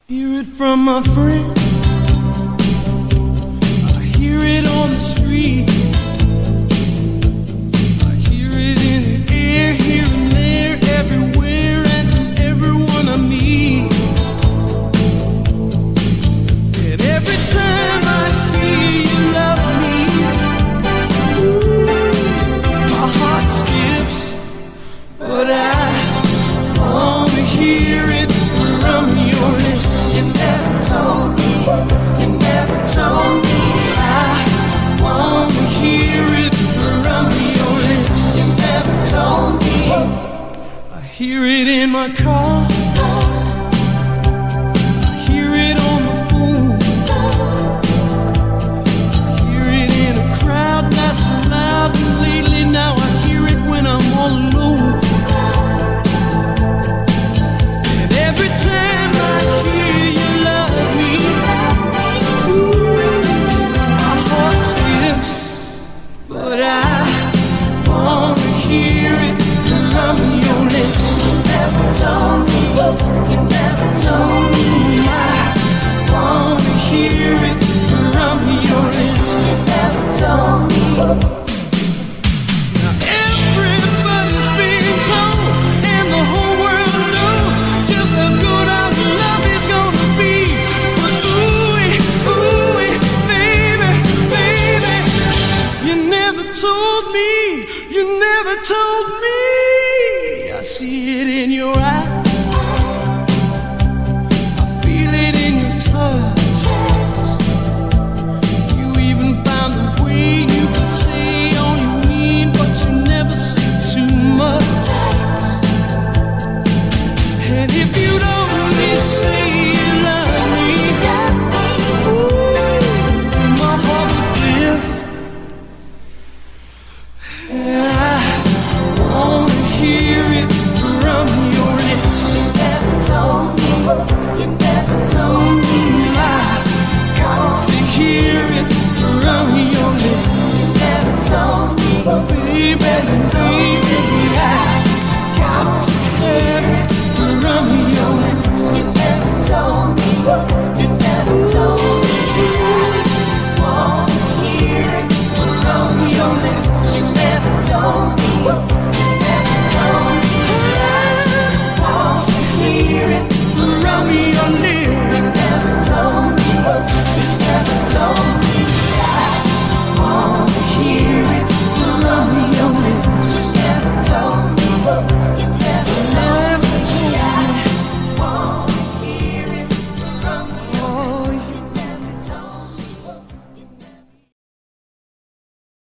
Hear it from my friends, I hear it on the street, I hear it in the air, here and there, everywhere, and from everyone I meet. And every time I hear you love me, ooh, my heart skips, but I only hear it from your lips. You never told me, you never told me. I wanna hear it from your lips. You never told me. I hear it in my car,